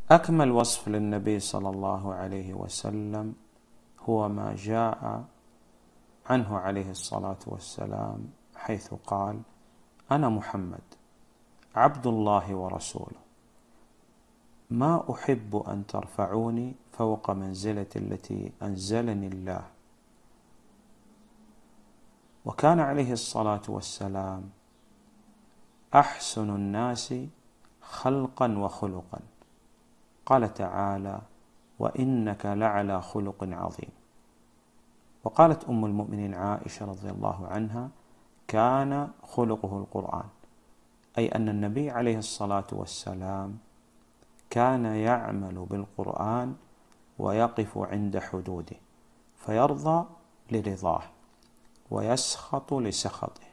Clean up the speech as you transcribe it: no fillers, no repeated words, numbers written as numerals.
أكمل وصف للنبي صلى الله عليه وسلم هو ما جاء عنه عليه الصلاة والسلام، حيث قال: أنا محمد عبد الله ورسوله، ما أحب أن ترفعوني فوق منزلة التي أنزلني الله. وكان عليه الصلاة والسلام أحسن الناس خلقا وخلقا، قال تعالى: وإنك لعلى خلق عظيم. وقالت أم المؤمنين عائشة رضي الله عنها: كان خلقه القرآن، أي أن النبي عليه الصلاة والسلام كان يعمل بالقرآن ويقف عند حدوده، فيرضى لرضاه ويسخط لسخطه.